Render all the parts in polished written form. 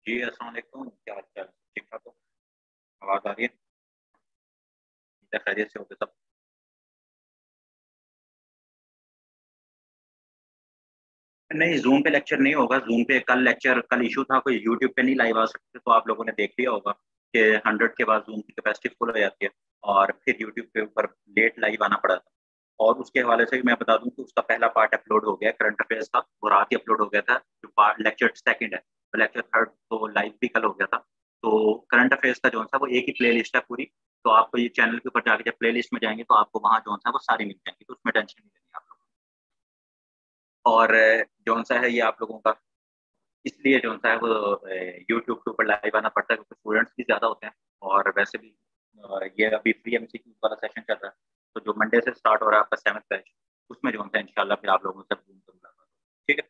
जी अस्सलाम वालेकुम, क्या हाल चाल? ठीक ठाक हो? आवाज आ रही है? क्या खैरियत से होगे सब? नहीं, जूम पे लेक्चर नहीं होगा। जूम पे कल इशू था, कोई यूट्यूब पे नहीं लाइव आ सकते, तो आप लोगों ने देख लिया होगा कि 100 के बाद जूम की कैपेसिटी फुल हो जाती है। और फिर यूट्यूब के ऊपर लेट लाइव आना पड़ा था। और उसके हवाले से मैं बता दूं कि उसका पहला पार्ट अपलोड हो गया करंट अफेयर्स का, वो रात ही अपलोड हो गया था। जो पार्ट लेक्चर सेकंड है, तो लेक्चर थर्ड तो लाइव भी कल हो गया था। तो करंट अफेयर्स का जो था वो एक ही प्ले लिस्ट है पूरी। तो आपको ये चैनल के ऊपर जाके जब प्ले लिस्ट में जाएंगे तो आपको वहाँ जो है वो सारी मिल जाएंगी, तो उसमें टेंशन नहीं लेनी आप लोग। और जौन सा है ये आप लोगों का, इसलिए जौन सा है वो यूट्यूब के ऊपर लाइव आना पड़ता है, क्योंकि स्टूडेंट्स भी ज़्यादा होते हैं। और वैसे भी ये अभी फ्री एमसीक्यू वाला सेशन चल रहा है। तो जो मंडे से स्टार्ट हो रहा है आपका 7th बैच, उसमें जो है इंशाल्लाह फिर आप लोगों से जूम पर मुलाकात होगी। ठीक है।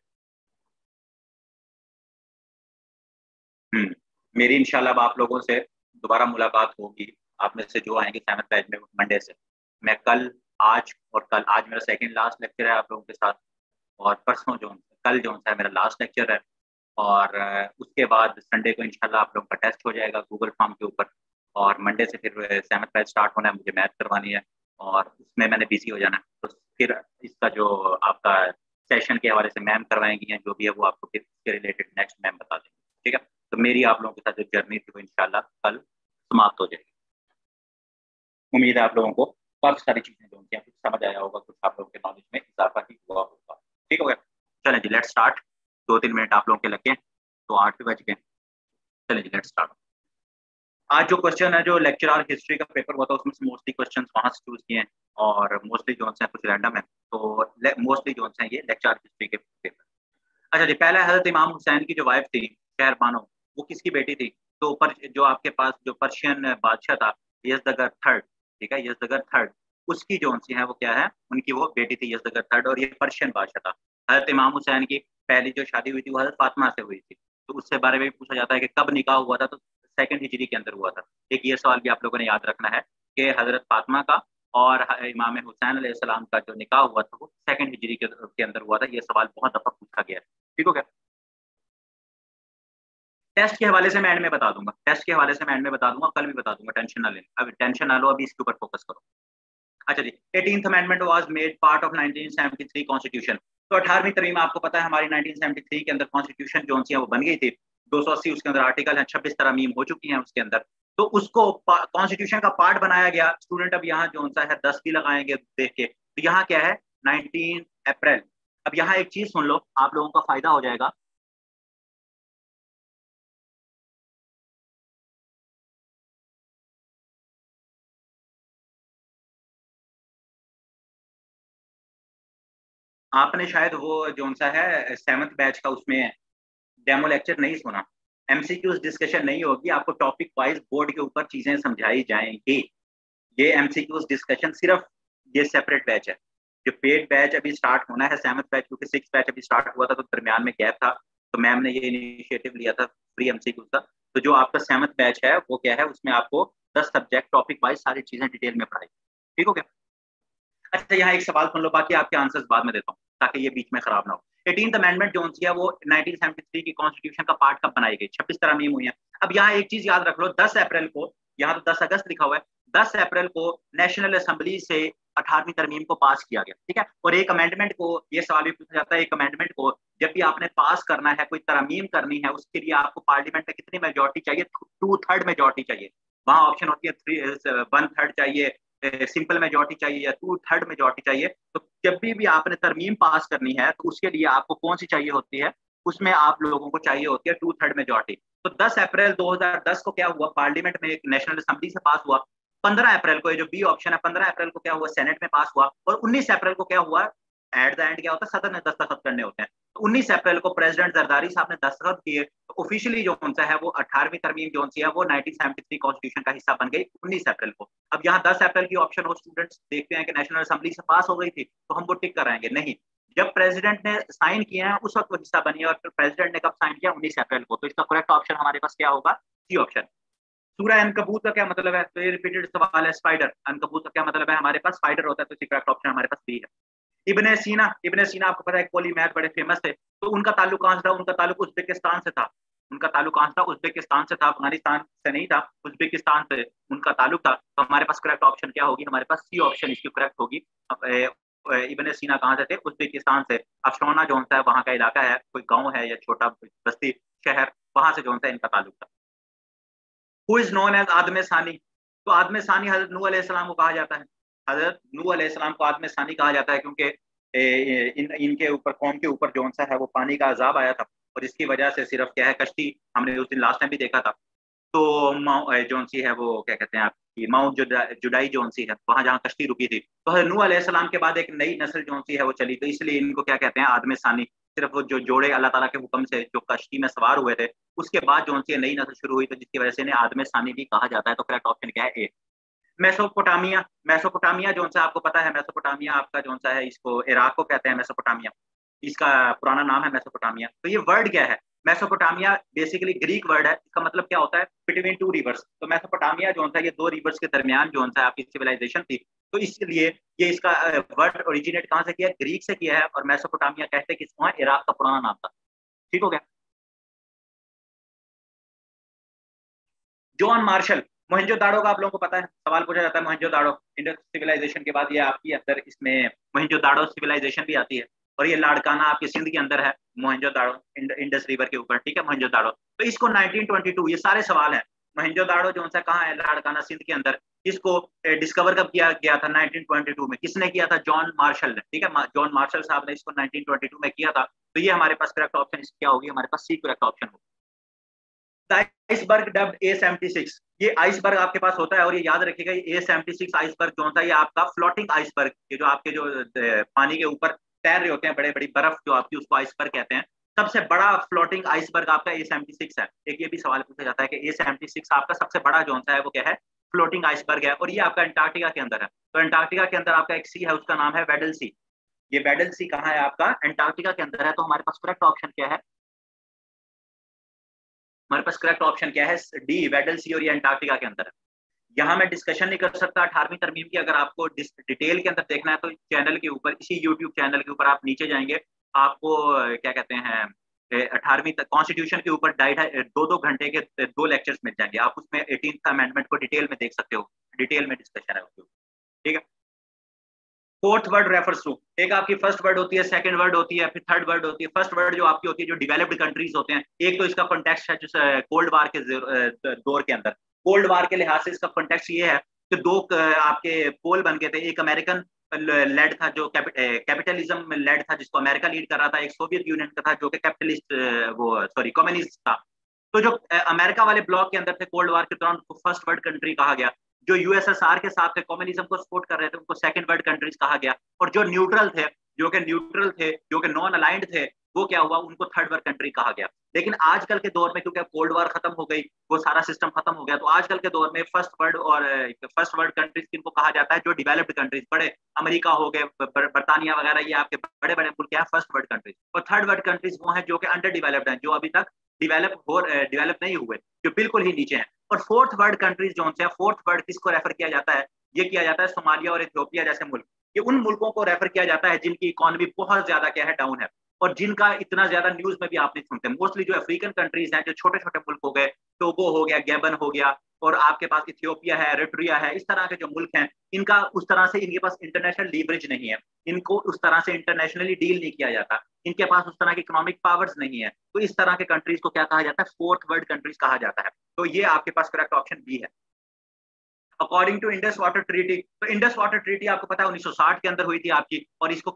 मेरी इंशाल्लाह अब आप लोगों से दोबारा मुलाकात होगी। आप में से जो आएंगे 7th बैच में मंडे से, मैं कल, आज मेरा सेकंड लास्ट लेक्चर है आप लोगों के साथ। और परसों कल जो है मेरा लास्ट लेक्चर है। और उसके बाद संडे को इंशाल्लाह आप लोगों का टेस्ट हो जाएगा गूगल फॉर्म के ऊपर। और मंडे से फिर 7th बैच स्टार्ट होना है, मुझे मैथ करवानी है। और उसमें मैंने बिजी हो जाना है। तो फिर इसका जो आपका सेशन के हवाले से मैम करवाएंगी हैं, जो भी है वो आपको फिर इसके रिलेटेड नेक्स्ट मैम बता देंगे। ठीक है। तो मेरी आप लोगों के साथ जो जर्नी थी वो इंशाल्लाह कल समाप्त हो जाएगी। उम्मीद है आप लोगों को काफी सारी चीजें जो उनकी हैं, कुछ समझ आया होगा, कुछ आप लोगों के नॉलेज में इजाफा ही हुआ होगा। ठीक हो गया? चलें जी, लेट्स स्टार्ट। 2-3 मिनट आप लोगों के लगे, तो 8 भी बज गए। चलें जी, लेट्स स्टार्ट। आज जो क्वेश्चन है, जो लेक्चरर हिस्ट्री का पेपर हुआ था, उसमें से मोस्टली क्वेश्चन वहां से चूज किए हैं। और मोस्टली जो है कुछ रैंडम है, तो मोस्टली जो है ये लेक्चरर हिस्ट्री के पेपर। अच्छा जी, पहला हजरत इमाम हुसैन की जो वाइफ थी शहरबानो, वो किसकी बेटी थी? तो जो आपके पास जो पर्शियन बादशाह था, यजदगर थर्ड, ठीक है, यजदगर थर्ड, उसकी जो सी है वो क्या है, उनकी वो बेटी थी यजदगर थर्ड, और ये पर्शियन बादशाह था। हजरत इमाम हुसैन की पहली जो शादी हुई थी वो हजरत फातिमा से हुई थी। तो उससे बारे में भी पूछा जाता है कि कब निकाह हुआ था, तो सेकंड हिजरी के अंदर हुआ था। एक ये सवाल भी आप लोगों ने याद रखना है कि हजरत फातिमा का और इमाम हुसैन अलैहिस्सलाम का जो निकाह हुआ था वो सेकंड हिजरी के अंदर हुआ था। ये सवाल बहुत दफा पूछा गया है। ठीक हो गया? टेस्ट के हवाले से मैं एंड में बता दूंगा, टेस्ट के हवाले से मैं एंड में बता दूंगा, कल भी बता दूंगा, टेंशन ना लेना, अब टेंशन ना लो, अभी इसके ऊपर फोकस करो। अच्छा जी, 18th amendment was made part of 1973 constitution. तो 18वीं तरमीम आपको पता है हमारी 1973 के अंदर कॉन्स्टिट्यूशन जो है वो बन गई थी। 280 उसके अंदर आर्टिकल है, 26 तरमीम हो चुकी हैं उसके अंदर। तो उसको कॉन्स्टिट्यूशन का पार्ट बनाया गया। स्टूडेंट अब यहाँ जो सा है 10 भी लगाएंगे देख के, तो यहाँ क्या है, 19 अप्रैल। अब यहाँ एक चीज सुन लो, आप लोगों का फायदा हो जाएगा। आपने शायद वो जो सा है 7th बैच का उसमें डेमो लेक्चर नहीं सुना। एमसीक्यूज डिस्कशन नहीं होगी, आपको टॉपिक वाइज बोर्ड के ऊपर चीजें समझाई जाएंगी। ये एमसीक्यूज डिस्कशन सिर्फ ये सेपरेट बैच है। जो पेड बैच अभी स्टार्ट होना है 7th बैच, क्योंकि 6th बैच अभी स्टार्ट हुआ था तो दरमियान में गैप था, तो मैम ने ये इनिशिएटिव लिया था फ्री एमसीक्यूज का। तो जो आपका 7th बैच है वो क्या है, उसमें आपको 10 सब्जेक्ट टॉपिक वाइज सारी चीजें डिटेल में पढ़ाई। ठीक हो गया? अच्छा, यहाँ एक सवाल सुन लो, बाकी आपके आंसर्स बाद में देता हूँ ताकि ये बीच में खराब ना हो। 18th अमेंडमेंट जो है वो 1973 की कॉन्स्टिट्यूशन का पार्ट कब बनाई गई? 26 तरमीम हुई है। अब यहाँ एक चीज याद रख लो, 10 अप्रैल को, यहाँ तो 10 अगस्त लिखा हुआ है, 10 अप्रैल को नेशनल असेंबली से 18वीं तरमीम को पास किया गया। ठीक है। और एक अमेंडमेंट को, ये सवाल भी पूछा जाता है, एक अमेंडमेंट को जब भी आपने पास करना है, कोई तरमीम करनी है, उसके लिए आपको पार्लियामेंट में कितनी मेजोरिटी चाहिए? 2/3 मेजोरिटी चाहिए। वहां ऑप्शन होती है 1/3 चाहिए, सिंपल मेजोरिटी चाहिए, या 2/3 मेजोरिटी चाहिए। तो जब भी आपने तरमीम पास करनी है तो उसके लिए आपको कौन सी चाहिए होती है? उसमें आप लोगों को चाहिए होती है 2/3 मेजोरिटी। तो 10 अप्रैल 2010 को क्या हुआ, पार्लियामेंट में एक नेशनल असेंबली से पास हुआ। 15 अप्रैल को, ये जो बी ऑप्शन है, 15 अप्रैल को क्या हुआ, सेनेट में पास हुआ। और 19 अप्रैल को क्या हुआ, एट द एंड क्या होता है, सदन में दस्तखत करने होते हैं। तो 19 अप्रैल को प्रेसिडेंट जरदारी साहब ने दस्तखत किए, तो ऑफिशियली जो सा है वो 18वीं तरमीम जो सी है वो 1973 कॉन्स्टिट्यूशन का हिस्सा बन गई 19 अप्रैल को। अब यहाँ 10 अप्रैल की ऑप्शन हो, स्टूडेंट्स देखते हैं कि नेशनल असेंबली से पास हो गई थी तो हम वो टिक कराएंगे, नहीं, जब प्रेसिडेंट ने साइन किया है उस वक्त वो हिस्सा बनी है। और फिर प्रेसिडेंट ने कब साइन किया? 19 अप्रैल को। तो इसका करेक्ट ऑप्शन हमारे पास क्या होगा? C option. सूरह अनकबूत का क्या मतलब है? तो ये रिपीटेड सवाल है, स्पाइडर। अनकबूत का क्या मतलब है? हमारे पास स्पाइडर होता है, तो करेक्ट ऑप्शन हमारे पास बी है। इब्ने सीना आपको पता है, पॉलीमैथ बड़े फेमस थे, तो उनका ताल्लुक कहां से था? उनका ताल्लुक उज्बेकिस्तान से था। उनका ताल्लुक कहाँ से था? उज्बेकिस्तान से था, अफगानिस्तान से नहीं था, उज्बेकिस्तान से उनका ताल्लुक था। तो हमारे पास करेक्ट ऑप्शन क्या होगी? हमारे पास सी ऑप्शन इसकी करेक्ट होगी। इब्न सीना कहाँ से थे? उज्बेकिस्तान से। अफशोना जो है वहाँ का इलाका है, कोई गाँव है या छोटा बस्ती शहर, वहां से जो है इनका ताल्लुक था। Who is known as Adam Sani? तो आदम सानी हजरत नूह अलैहिस्सलाम को कहा जाता है। हजरत नूह अलैहिस्सलाम को आदम सानी कहा जाता है क्योंकि इनके ऊपर, कौम के ऊपर जो सा है वो पानी का अजाब आया था, और इसकी वजह से सिर्फ क्या है, कश्ती, हमने उस दिन लास्ट टाइम भी देखा था। तो जौन सी है वो क्या कहते हैं आपकी, माउंट जुडाई जौन सी है, वहां जहाँ कश्ती रुकी थी, तो हजरत नूह अलैहिस्सलाम के बाद एक नई नस्ल जौन सी है वो चली, तो इसलिए इनको क्या कहते हैं, आदम सानी। सिर्फ वो जो जोड़े अल्लाह ताला के हुक्म से जो कश्ती में सवार हुए थे, उसके बाद जो सी नई नस्ल शुरू हुई, तो जिसकी वजह से इन्हें आदम सानी भी कहा जाता है। तो करेक्ट ऑप्शन क्या है? ए। मेसोपोटामिया। मेसोपोटामिया जो सा आपको पता है, मेसोपोटामिया आपका जो सा है, इसको इराक को कहते हैं मेसोपोटामिया, इसका पुराना नाम है मेसोपोटामिया। तो ये वर्ड क्या है? मेसोपोटामिया बेसिकली ग्रीक वर्ड है, इसका मतलब क्या होता है? Between two rivers. तो मेसोपोटामिया जो है ये दो रिवर्स के दरमियान जो है आपकी सिविलाइजेशन थी, तो इसलिए ये इसका वर्ड ओरिजिनेट कहाँ से किया? ग्रीक से किया है, और मेसोपोटामिया कहते हैं किसको है? इराक का पुराना नाम था। ठीक हो गया। John Marshall. मोहनजोदाड़ो का आप लोगों को पता है, सवाल पूछा जाता है मोहनजोदाड़ो, इंडस सिविलाइजेशन के बाद ये आपकी अंदर इसमें मोहनजोदाड़ो सिविलाइजेशन भी आती है, और ये लाड़काना आपके सिंध के अंदर है, मोहनजोदाड़ो इंडस रिवर के ऊपर, ठीक है, मोहनजोदाड़ो। तो इसको 1922, ये सारे सवाल हैं, मोहनजोदाड़ो जो सा कहाँ है? लाड़काना सिंध के अंदर। इसको डिस्कवर कब किया गया था? 1922 में। किसने किया था? जॉन मार्शल ने, ठीक है, जॉन मार्शल साहब ने इसको 1922 में किया था। तो ये हमारे पास करेक्ट ऑप्शन क्या होगी? हमारे पास सी करेक्ट ऑप्शन होगी। Iceberg dubbed A76। ये आइसबर्ग आपके पास होता है, और ये याद रखिएगा, ये A76 आइसबर्ग जो होता है, ये आपका फ्लोटिंग आइसबर्ग, ये जो आपके जो पानी के ऊपर तैर रहे होते हैं, बड़े बड़ी बर्फ जो आपकी, उसको आइसबर्ग कहते हैं। सबसे बड़ा फ्लोटिंग आइसबर्ग आपका A76 है। एक ये भी सवाल पूछा जाता है कि A76 आपका सबसे बड़ा जो होता है वो क्या है? फ्लोटिंग आइसबर्ग है, और ये आपका अंटार्कटिका के अंदर है। तो अंटार्कटिका के अंदर आपका एक सी है, उसका नाम है वेडल सी। ये वेडल सी कहाँ है? आपका अंटार्कटिका के अंदर है। तो हमारे पास करेक्ट ऑप्शन क्या है? हमारे पास करेक्ट ऑप्शन क्या है? डी, वेडल सी, और ये अंटार्कटिका के अंदर है। यहाँ मैं डिस्कशन नहीं कर सकता 18वीं तरमीम की। अगर आपको डिटेल के अंदर देखना है तो चैनल के ऊपर, इसी यूट्यूब चैनल के ऊपर आप नीचे जाएंगे, आपको क्या कहते हैं, 18वीं तक कॉन्स्टिट्यूशन के ऊपर 2-2 घंटे के 2 लेक्चर्स मिल जाएंगे। आप उसमें 18th अमेंडमेंट को डिटेल में देख सकते हो, डिटेल में डिस्कशन है उसके ऊपर, ठीक है। फोर्थ वर्ड रेफर्स टू, एक आपकी फर्स्ट वर्ड होती है, सेकंड वर्ड होती है, फिर थर्ड वर्ड होती है। फर्स्ट वर्ड जो आपकी होती है, जो डेवलप्ड कंट्रीज होते हैं, एक तो इसका कॉन्टेक्स्ट है जो कोल्ड वार के दौर के अंदर, कोल्ड वार के लिहाज से इसका कॉन्टेक्स्ट ये है कि दो आपके पोल बन गए थे, एक अमेरिकन लेड था जो कैपिटलिज्म लेड था, जिसको अमेरिका लीड कर रहा था, एक सोवियत यूनियन का था जो कि कैपिटलिस्ट वो सॉरी कम्युनिस्ट था। तो जो अमेरिका वाले ब्लॉक के अंदर थे कोल्ड वार के दौरान, उनको फर्स्ट वर्ल्ड कंट्री कहा गया। जो यूएसएसआर के साथ थे, कम्युनिज्म को सपोर्ट कर रहे थे, उनको सेकंड वर्ल्ड कंट्रीज कहा गया। और जो न्यूट्रल थे, जो कि नॉन अलाइंड थे, वो क्या हुआ? उनको थर्ड वर्ल्ड कंट्री कहा गया। लेकिन आजकल के दौर में, क्योंकि कोल्ड वार खत्म हो गई, वो सारा सिस्टम खत्म हो गया, तो आजकल के दौर में फर्स्ट वर्ल्ड कंट्रीज किनको कहा जाता है? जो डेवलप्ड कंट्रीज, बड़े अमेरिका हो गए, बर्तानिया वगैरह, ये आपके बड़े बड़े मुल्क हैं फर्स्ट वर्ल्ड कंट्रीज। और थर्ड वर्ल्ड कंट्रीज वो हैं जो कि अंडर डेवलप्ड हैं, जो अभी तक डेवलप नहीं हुए, जो बिल्कुल ही नीचे हैं। और फोर्थ वर्ल्ड कंट्रीज जो है, फोर्थ वर्ल्ड किसको रेफर किया जाता है? ये किया जाता है सोमालिया और इथियोपिया जैसे मुल्क। ये उन मुल्कों को रेफर किया जाता है जिनकी इकोनॉमी बहुत ज्यादा क्या है? डाउन है, और जिनका इतना ज्यादा न्यूज में भी आप नहीं सुनते। मोस्टली जो अफ्रीकन कंट्रीज हैं, जो छोटे छोटे मुल्क हो गए, टोगो हो गया, गैबन हो गया, और आपके पास इथियोपिया है, एरिट्रिया है, इस तरह के जो मुल्क हैं, इनका उस तरह से इनके पास इंटरनेशनल लीवरेज नहीं है, इनको उस तरह से इंटरनेशनली डील नहीं किया जाता, इनके पास उस तरह की इकोनॉमिक पावर्स नहीं है। तो इस तरह के कंट्रीज को क्या कहा जाता है? फोर्थ वर्ल्ड कंट्रीज कहा जाता है। तो ये आपके पास करेक्ट ऑप्शन बी है। According to Indus Water Treaty, तो इंडस वाटर ट्रीटी आपको पता है 1960 के अंदर हुई थी आपकी, और इसको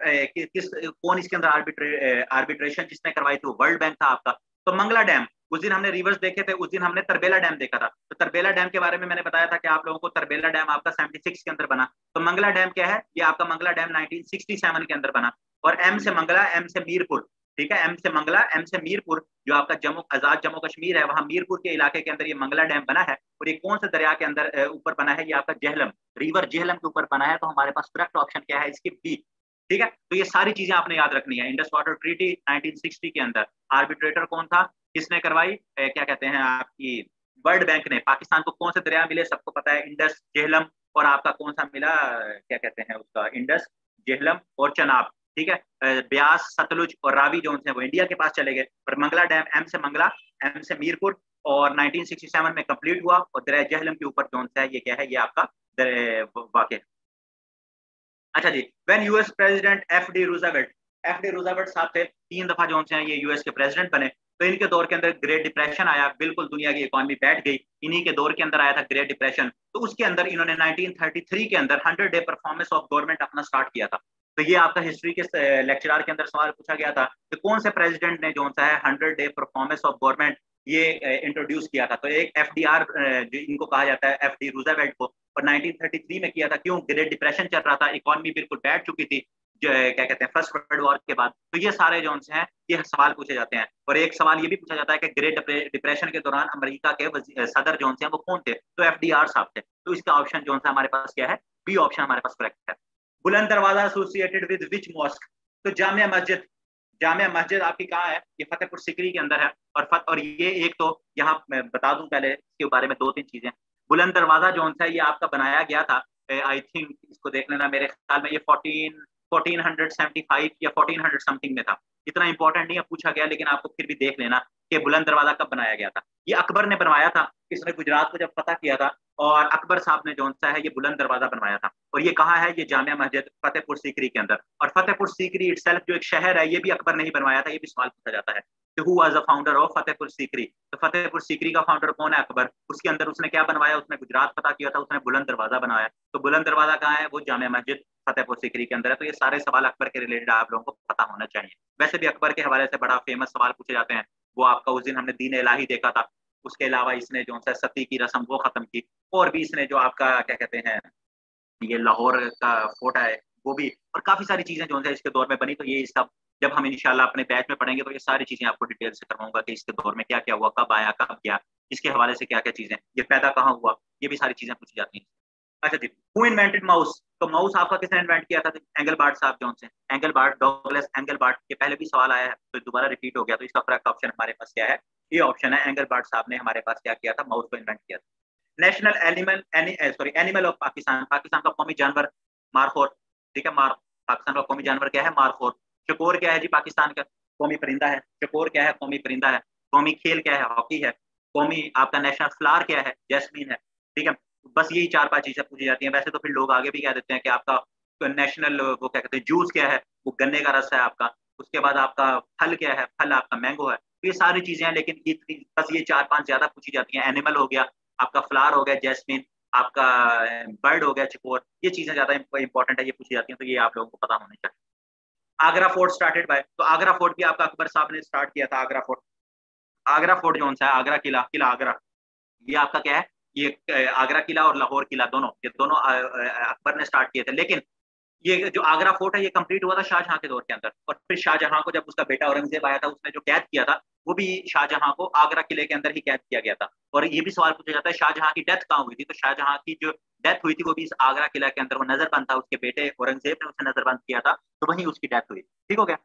कौन इसके अंदर आर्बिट्रेशन जिसने करवाई थी? वर्ल्ड बैंक था आपका। तो मंगला डैम, उस दिन हमने रिवर्स देखे थे, उस दिन हमने तरबेला डैम देखा था। तो तरबेला डैम के बारे में मैंने बताया था कि आप लोगों को, तरबेला डैम आपका 76 के अंदर बना। तो मंगला डैम क्या है? ये आपका मंगला डैम 1967 के अंदर बना। और एम से मंगला, एम से मीरपुर, ठीक है, एम से मंगला, एम से मीरपुर, जो आपका आजाद जम्मू कश्मीर है, वहां मीरपुर के इलाके के अंदर ये मंगला डैम बना है। और ये कौन से दरिया के अंदर ऊपर बना है? ये आपका जेहलम रिवर, जेहलम के ऊपर बना है। तो हमारे पास करेक्ट ऑप्शन क्या है? इसकी बी, ठीक है। तो ये सारी चीजें आपने याद रखनी है। इंडस वाटर ट्रीटी 1960 के अंदर, आर्बिट्रेटर कौन था, किसने करवाई? क्या कहते हैं आपकी, वर्ल्ड बैंक ने। पाकिस्तान को कौन से दरिया मिले? सबको पता है, इंडस, जेहलम, और आपका कौन सा मिला, क्या कहते हैं उसका, इंडस, जेहलम और चनाब, ठीक है। ब्यास, सतलुज और रावी जो है वो इंडिया के पास चले गए, और मंगला डैम, एम से मंगला, एम से मीरपुर, और 1967 में कंप्लीट हुआ, और दरिया जहलम के ऊपर जो है ये क्या है, ये आपका वाक़या। अच्छा जी, when US president F D Roosevelt साहब थे, 3 दफा जो हैं ये यूएस के प्रेसिडेंट बने, तो इनके दौर के अंदर ग्रेट डिप्रेशन आया, बिल्कुल दुनिया की इकोनॉमी बैठ गई, इन्हीं के दौर के अंदर आया था ग्रेट डिप्रेशन। तो उसके अंदर इन्होंने 1933 के अंदर 100 डे परफॉर्मेंस ऑफ गवर्नमेंट अपना स्टार्ट किया था। तो ये आपका हिस्ट्री के लेक्चरार के अंदर सवाल पूछा गया था कि कौन से प्रेसिडेंट ने जो सा है 100 डे परफॉर्मेंस ऑफ गवर्नमेंट ये इंट्रोड्यूस किया था। तो एक एफडीआर, इनको कहा जाता है एफडी रूजावेल्ट को, और 1933 में किया था। क्यों? ग्रेट डिप्रेशन चल रहा था, इकोनॉमी बिल्कुल बैठ चुकी थी, जो क्या कहते हैं फर्स्ट वर्ल्ड वॉर के बाद। तो ये सारे जो हैं ये सवाल पूछे जाते हैं। और एक सवाल ये भी पूछा जाता है कि ग्रेट डिप्रेशन के दौरान अमेरिका के सदर जो हैं वो कौन थे? तो एफडीआर साहब थे। तो इसका ऑप्शन जो है हमारे पास क्या है? बी ऑप्शन हमारे पास करेक्ट है। बुलंद दरवाजा एसोसिएटेड विद विच मॉस्क? तो जामिया मस्जिद आपकी कहाँ है? ये फतेहपुर सीकरी के अंदर है। और ये एक तो यहाँ मैं बता दूं पहले इसके बारे में 2-3 चीजें। बुलंद दरवाजा जो है ये आपका बनाया गया था, आई थिंक इसको देख लेना, मेरे ख्याल में ये 1475 या 1400 समथिंग में था। इतना इंपॉर्टेंट नहीं है, पूछा गया, लेकिन आपको फिर भी देख लेना कि बुलंद दरवाजा कब बनाया गया था। ये अकबर ने बनवाया था, इसने गुजरात को जब फतह किया था, और अकबर साहब ने जो है ये बुलंद दरवाजा बनवाया था। और ये कहाँ है? ये जामिया मस्जिद फतेहपुर सीकरी के अंदर। और फतेहपुर सीकरी इटसेल्फ जो एक शहर है, ये भी अकबर ने ही बनवाया था। ये भी सवाल पूछा जाता है कि who was the founder of Fatehpur Sikri? तो फतेहपुर सीकरी का फाउंडर कौन है? अकबर। उसके अंदर उसने क्या बनवाया? उसने गुजरात फतह किया था, उसने बुलंद दरवाजा बनाया। तो बुलंद दरवाजा कहाँ है? वो जामिया मस्जिद फतेहपुर सीकरी के अंदर है। तो ये सारे सवाल अकबर के रिलेटेड आप लोगों को पता होना चाहिए। वैसे भी अकबर के हवाले से बड़ा फेमस सवाल पूछे जाते हैं। वो आपका उस दिन हमने दीन इलाही देखा था, उसके अलावा इसने जो है सती की रस्म वो खत्म की, और भी इसने जो आपका क्या कहते हैं ये लाहौर का फोर्ट है वो भी, और काफी सारी चीजें जो है इसके दौर में बनी। तो ये इसका जब हम इंशाल्लाह अपने बैच में पढ़ेंगे तो ये सारी चीजें आपको डिटेल से करवाऊंगा कि इसके दौर में क्या क्या हुआ, कब आया, कब गया, इसके हवाले से क्या क्या चीजें, ये पैदा कहाँ हुआ, ये भी सारी चीजें पूछी जाती हैं। अच्छा जी, हु इन्वेंटेड माउस? तो माउस आपका किसने इन्वेंट किया था? एंगलबार्ट साहब जो से, एंगलबार्ट, डॉगलस एंगलबार्ट। ये पहले भी सवाल आया है तो दोबारा रिपीट हो गया। तो इसका करेक्ट ऑप्शन हमारे पास क्या है? ये ऑप्शन है, एंगलबार्ट साहब ने हमारे पास क्या किया था? माउस को इन्वेंट किया था। National animal of Pakistan, Pakistan का कौमी जानवर मारखोर। ठीक है, पाकिस्तान का कौमी जानवर क्या है? मारखोर। चकोर क्या है जी? पाकिस्तान का कौमी परिंदा है। चकोर क्या है? कौमी परिंदा है। कौमी खेल क्या है? हॉकी है। कौमी आपका नेशनल फ्लावर क्या है? जैस्मीन है। ठीक है, बस यही 4-5 चीजें पूछी जाती हैं। वैसे तो फिर लोग आगे भी कह देते हैं कि आपका नेशनल वो क्या कहते हैं जूस क्या है? वो गन्ने का रस है आपका। उसके बाद आपका फल क्या है? फल आपका मैंगो है। तो ये सारी चीजें हैं, लेकिन बस ये 4-5 ज्यादा पूछी जाती हैं। एनिमल हो गया आपका, फ्लावर हो गया जैस्मिन, आपका बर्ड हो गया चिकोर। ये चीजें ज्यादा इंपॉर्टेंट है, ये पूछी जाती हैं। तो ये आप लोगों को पता होना चाहिए। Agra fort started by? तो आगरा फोर्ट भी आपका अकबर साहब ने स्टार्ट किया था। आगरा फोर्ट, आगरा फोर्ट जो है, आगरा किला, किला आगरा, ये आपका क्या है? ये आगरा किला और लाहौर किला दोनों, ये दोनों अकबर ने स्टार्ट किए थे। लेकिन ये जो आगरा फोर्ट है ये कंप्लीट हुआ था शाहजहां के दौर के अंदर। और फिर शाहजहां को जब उसका बेटा औरंगजेब आया था, उसने जो कैद किया था वो भी शाहजहां को आगरा किले के अंदर ही कैद किया गया था। और ये भी सवाल पूछा जाता है शाहजहां की डेथ कहाँ हुई थी? तो शाहजहां की जो डेथ हुई थी वो भी इस आगरा किला के अंदर, वो नजरबंद था, उसके बेटे औरंगजेब ने उसे नजरबंद किया था, तो वहीं उसकी डेथ हुई। ठीक हो गया?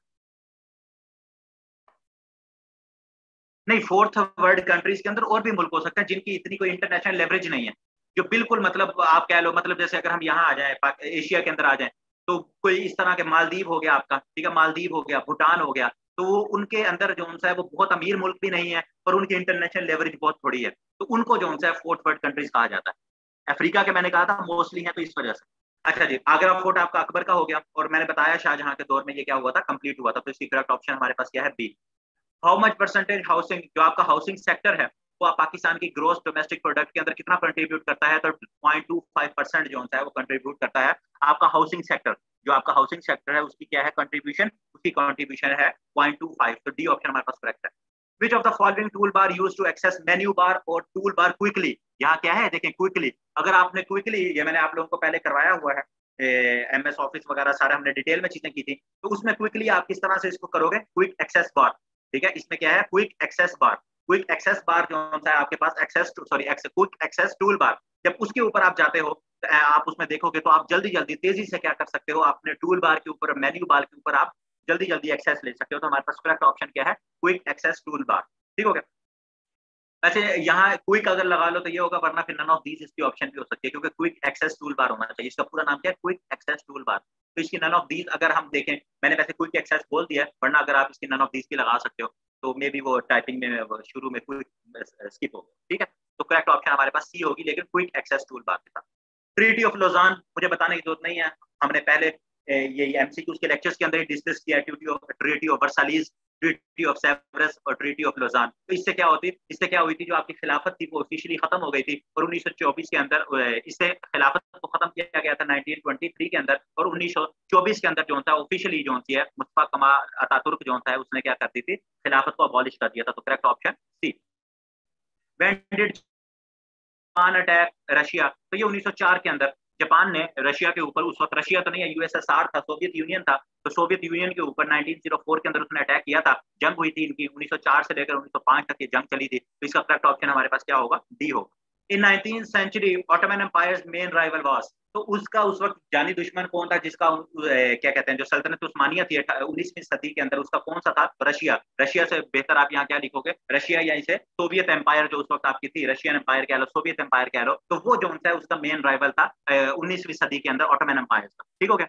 नहीं, फोर्थ वर्ल्ड कंट्रीज के अंदर और भी मुल्क हो सकते हैं जिनकी इतनी कोई इंटरनेशनल लेवरेज नहीं है, जो बिल्कुल मतलब आप कह लो, मतलब जैसे अगर हम यहाँ आ जाए, एशिया के अंदर आ जाए, तो कोई इस तरह के मालदीव हो गया आपका, ठीक है, मालदीव हो गया, भूटान हो गया, तो वो उनके अंदर जो है वो बहुत अमीर मुल्क भी नहीं है और उनकी इंटरनेशनल लेवरेज बहुत थोड़ी है, तो उनको जो है फोर्थ वर्ल्ड कंट्रीज कहा जाता है। अफ्रीका के मैंने कहा था मोस्टली है, तो इस वजह से। अच्छा जी, आगरा फोर्ट आपका अकबर का हो गया, और मैंने बताया शाहजहां के दौर में ये क्या हुआ था, कंप्लीट हुआ था। तो इसकी करेक्ट ऑप्शन हमारे पास क्या है? B. How much percentage housing, जो आपका हाउसिंग सेक्टर है वो आप पाकिस्तान की ग्रोस डोमेस्टिक प्रोडक्ट के अंदर कितना कंट्रीब्यूट करता है? तो 0.25% जो है वो कंट्रीब्यूट करता है आपका हाउसिंग सेक्टर। जो आपका हाउसिंग सेक्टर है उसकी क्या है कंट्रीब्यूशन? उसकी कंट्रीब्यूशन है 0.25। तो डी ऑप्शन हमारे पास करेक्ट है। Which of the following toolbar use to access menu bar और टूल बार क्विकली? यहाँ क्या है देखें, क्विकली। अगर आपने क्विकली, ये मैंने आप लोगों को पहले करवाया हुआ है, MS ऑफिस वगैरह सारे हमने डिटेल में चीजें की थी, तो उसमें क्विकली आप किस तरह से इसको करोगे? क्विक एक्सेस बार, ठीक है, इसमें क्या है? Quick access bar. Quick access bar जो है आपके पास क्विक एक्सेस टूल बार, जब उसके ऊपर आप जाते हो तो आप उसमें देखोगे तो आप जल्दी जल्दी तेजी से क्या कर सकते हो, अपने टूल बार के ऊपर, मेन्यू बार के ऊपर आप जल्दी जल्दी एक्सेस ले सकते हो। तो हमारे पास करेक्ट ऑप्शन क्या है? Quick access toolbar. ठीक हो गया? वैसे यहाँ क्विक अगर लगा लो तो ये होगा, वरना फिर नन ऑफ दीज इसकी ऑप्शन भी हो सकती है, क्योंकि क्विक एक्सेस टूल बार होना चाहिए। इसका पूरा नाम क्या है? Quick access toolbar. तो इसकी नन ऑफ दीज अगर हम देखें, मैंने वैसे क्विक एक्सेस बोल दिया है, वरना अगर आप इसकी नन ऑफ दीज की लगा सकते हो तो मे बी वो टाइपिंग में शुरू में क्विक स्किप होगा। ठीक है, तो करेक्ट ऑप्शन हमारे पास सी होगी, लेकिन क्विक एक्सेस टूल बार के साथ। ट्रीटी ऑफ लोजान मुझे बताने की जरूरत नहीं है, हमने पहले ये एमसीक्यूज के लेक्चर्स के अंदर ही डिस्कस किया। Treaty of Versailles, treaty of Sevres और ट्रीटी ऑफ लोजान। तो इससे क्या हुई थी, जो आपकी खिलाफत थी वो ऑफिशियली खत्म हो गई थी, और 1924 के अंदर इससे खिलाफत को खत्म किया गया था 1923 के अंदर, और 1924 के अंदर जो था ऑफिशियली जो है मुस्तफा कमाल अतातुर्क जो है उसने क्या कर दी थी, खिलाफत को अबॉलिश कर दिया था। तो correct option C. When did Japan attack Russia? तो ये 1904 के अंदर जापान ने रशिया के ऊपर, उस वक्त रशिया तो नहीं है, यूएसएसआर था, सोवियत यूनियन था, तो सोवियत यूनियन के ऊपर 1904 के अंदर उसने अटैक किया था। जंग हुई थी इनकी 1904 से लेकर 1905 तक ये जंग चली थी। तो इसका करेक्ट ऑप्शन हमारे पास क्या होगा? डी होगा। In 19th century Ottoman empires main rival was, तो उसका उस वक्त जानी दुश्मन कौन था, जिसका क्या कहते हैं, जो सल्तनत उस्मानिया थी 19वीं सदी के अंदर, उसका कौन सा था? रशिया। रशिया से बेहतर आप यहाँ क्या लिखोगे? रशिया, या इसे सोवियत एम्पायर जो उस वक्त आपकी थी, रशियन एम्पायर कह लो, सोवियत एम्पायर कह लो, तो वो जो है उसका मेन राइवल था 19वीं सदी के अंदर ऑटोमन एम्पायर का। ठीक हो गया।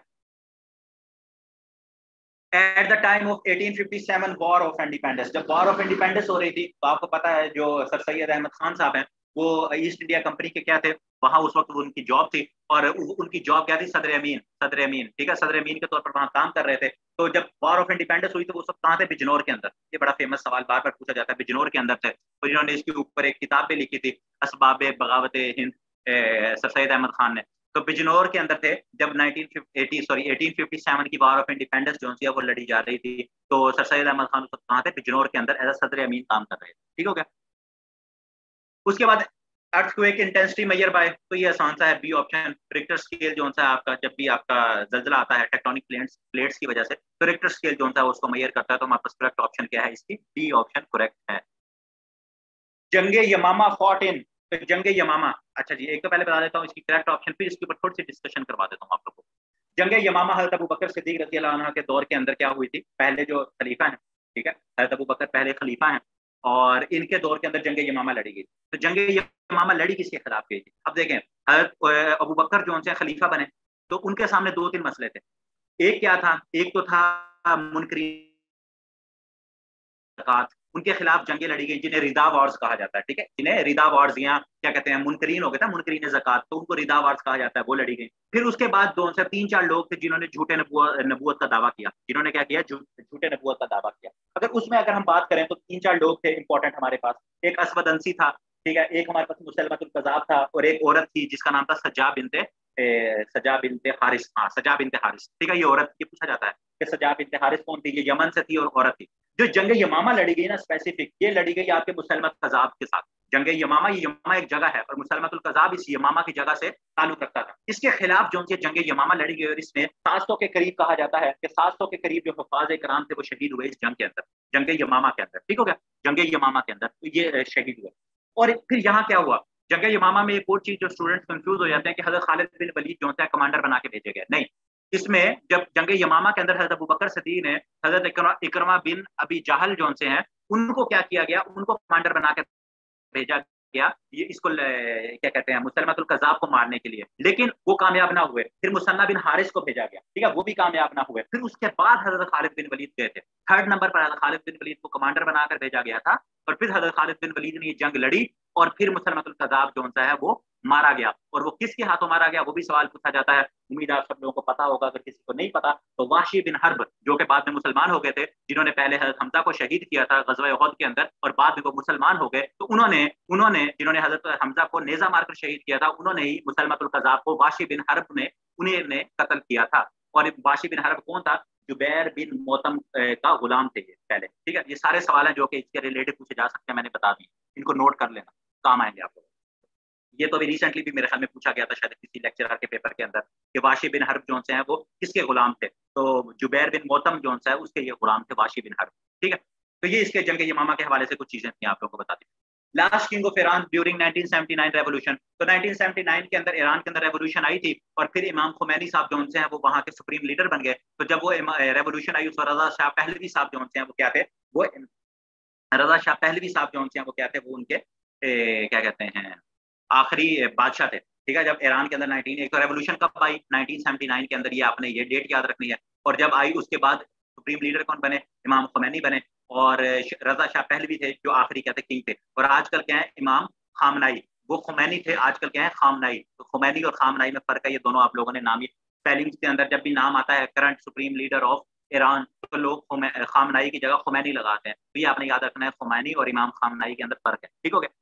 At the time of 1857 war of independence, जब वॉर ऑफ इंडिपेंडेंस हो रही थी, तो आपको पता है जो सर सैयद अहमद खान साहब हैं, वो ईस्ट इंडिया कंपनी के क्या थे, वहां उस वक्त उनकी जॉब थी, और उनकी जॉब क्या थी? सदर अमीन। सदर अमीन, ठीक है, सदर अमीन के तौर पर वहां काम कर रहे थे। तो जब वॉर ऑफ इंडिपेंडेंस हुई तो उस वक्त कहाँ थे? बिजनौर के अंदर। ये बड़ा फेमस सवाल बार बार पूछा जाता है, बिजनौर के अंदर थे। तो इन्होंने इसके ऊपर एक किताब भी लिखी थी, असबाब बगावत हिंद, सर सैयद अहमद खान ने। तो बिजनौर के अंदर थे जब 1857 की वॉर ऑफ इंडिपेंडेंस जो है वो लड़ी जा रही थी। तो सर सैयद अहमद खान उस वक्त कहाँ थे? बिजनौर के अंदर एज अ सदर अमीन काम कर रहे थे। ठीक हो गया। उसके बाद अर्थक्वेक इंटेंसिटी मेजर बाय, तो ये आसान सा है, बी ऑप्शन। रिक्टर स्केल जो है आपका, जब भी आपका जल्जला आता है टेक्टोनिक प्लेट्स की वजह से, तो रिक्टर स्केल जो है उसको मेजर करता है। तो हमारे पास करेक्ट ऑप्शन क्या है? इसकी डी ऑप्शन करेक्ट है। जंगे यमामा फॉट इन, तो जंगे यमामा, अच्छा जी एक तो पहले बता देता हूँ इसकी करेक्ट ऑप्शन, फिर इसके ऊपर थोड़ी सी डिस्कशन करवा देता हूँ आप लोगों को। जंगे यमामा हज़रत अबू बकर सिद्दीक रज़ी अल्लाह अन्हु के दौर के अंदर क्या हुई थी? पहले जो खलीफा है, ठीक है, हज़रत अबू बकर पहले खलीफा हैं, और इनके दौर के अंदर जंगे यमामा लड़ी गई। तो जंगे यमामा लड़ी किसके खिलाफ गई थी? अब देखें, हज़रत अबू बकर जो उनसे खलीफा बने, तो उनके सामने दो तीन मसले थे। एक क्या था? एक तो था मुनकरी ज़कात, उनके खिलाफ जंगें लड़ी गई, जिन्हें रिदा वार्स कहा जाता है। ठीक है, जिन्हें रिदा वार्स, या क्या कहते हैं, मुनकरीन हो गए था, मुनकरीन ज़कात, तो उनको रिदा वार्स कहा जाता है, वो लड़ी गई। फिर उसके बाद दो से तीन चार लोग थे जिन्होंने झूठे नबूवत का दावा किया। जिन्होंने क्या किया? झूठे नबूवत का दावा किया। अगर हम बात करें तो तीन चार लोग थे इंपॉर्टेंट हमारे पास। एक असवद अंसी था, ठीक है, एक हमारे पास मुसलमतुल कज़ाब था, और एक औरत थी जिसका नाम था सजा बिनते हारिस। हाँ, सजा बिनते हारिस, ठीक है, ये औरत, ये पूछा जाता है कि सजा बिनते हारिस कौन थी? ये यमन से थी और औरत थी। जो जंग यमामा लड़ी गई ना स्पेसिफिक, ये लड़ी गई आपके मुसलमत कज़ाब के साथ। जंग यमामा, ये यमामा एक जगह है, और मुसलमतुल कज़ाब इस यमामा की जगह से ताल्लुक रखता था। इसके खिलाफ जो उनसे जंग यमामा लड़ी गई, और इसमें 700 के करीब कहा जाता है कि 700 के करीब जो हुफ़ाज़ कराम थे वो शहीद हुए इस जंग के अंदर, जंग यमामा के अंदर। ठीक हो गया, जंग यमामा के अंदर तो ये शहीद हुए। और फिर यहाँ क्या हुआ? जंग यमामा में एक और चीज जो स्टूडेंट्स कंफ्यूज हो जाते हैं कि हजरत खालिद बिन वलीद जो है कमांडर बना के भेजे गए। नहीं, इसमें जब जंग यमामा के अंदर हजरत अबू बकर सिद्दीक ने हजरत इकरमा बिन अबी जहल जो से हैं, उनको क्या किया गया? उनको कमांडर बना के भेजा गया, ये इसको क्या कहते हैं, मुसलमतुल कज़ाब को मारने के लिए। लेकिन वो कामयाब ना हुए। फिर मुसन्ना बिन हारिस को भेजा गया, ठीक है, वो भी कामयाब ना हुए। फिर उसके बाद हजरत खालिद बिन वलीद गए थे। थर्ड नंबर पर हजरत खालिद बिन वलीद को कमांडर बनाकर भेजा गया था, और फिर हजरत खालिद बिन वलीद ने ये जंग लड़ी, और फिर मुसलमतुल कज़ाब जो है वो मारा गया। और वो किसके हाथों मारा गया, वो भी सवाल पूछा जाता है। उम्मीद आप सब लोगों को पता होगा, अगर किसी को नहीं पता तो वाशी बिन हर्ब, जो कि बाद में मुसलमान हो गए थे, जिन्होंने पहले हजरत हमजा को शहीद किया था ग़ज़वा उहद के अंदर, और बाद में वो मुसलमान हो गए, तो उन्होंने उन्होंने जिन्होंने हजरत हमजा को नेजा मारकर शहीद किया था, उन्होंने ही मुसलमतुल कज़ाब को वाशी बिन हर्ब ने उन्हें ने कत्ल किया था। और वाशी बिन हर्ब कौन था? जुबैर बिन मोतम का गुलाम थे ये पहले। ठीक है, ये सारे सवाल हैं जो कि इसके रिलेटेड पूछे जा सकते हैं, मैंने बता दी, इनको नोट कर लेना, काम आएंगे आपको। ये तो अभी रिसेंटली भी मेरे ख्याल में पूछा गया था शायद किसी लेक्चरर के पेपर के अंदर, कि वाशी बिन हर्ब जो हैं वो किसके गुलाम थे? तो जुबैर बिन मोतम जो है उसके ये गुलाम थे, वाशी बिन हर्ब। ठीक है, तो ये इसके जंग यमामा के हवाले से कुछ चीजें थी, आप लोगों को बता दी। Last king of Iran during 1979 revolution, तो 1979 के अंदर ईरान के अंदर रेवोल्यूशन आई थी, और फिर इमाम खुमैनी साहब जो हैं वो वहां के सुप्रीम लीडर बन गए। तो जब वो रेवोल्यूशन आई, उस रजा शाह पहलवी साहब जो हैं वो क्या थे? वो रजा शाह पहलवी साहब जो हैं वो क्या थे? वो उनके क्या कहते हैं, आखिरी बादशाह थे। ठीक है, जब ईरान के अंदर 19 एक तो रेवोल्यूशन कब आई 1979 के अंदर, ये आपने ये डेट याद रखनी है। और जब आई उसके बाद सुप्रीम लीडर कौन बने, इमाम खुमैनी बने। और रजा शाह पहलवी थे जो आखिरी कहते किंग थे। और आजकल क्या है, इमाम खामनाई, वो खुमैनी थे, आजकल क्या है खामनाई। तो खुमैनी और खामनाई में फर्क है, ये दोनों आप लोगों ने नाम, स्पेलिंग्स के अंदर जब भी नाम आता है current supreme leader of Iran, तो लोग खामनाई की जगह खुमैनी लगाते हैं। तो ये आपने याद रखना है, खुमैनी और इमाम खामनाई के अंदर फर्क है। ठीक हो गया।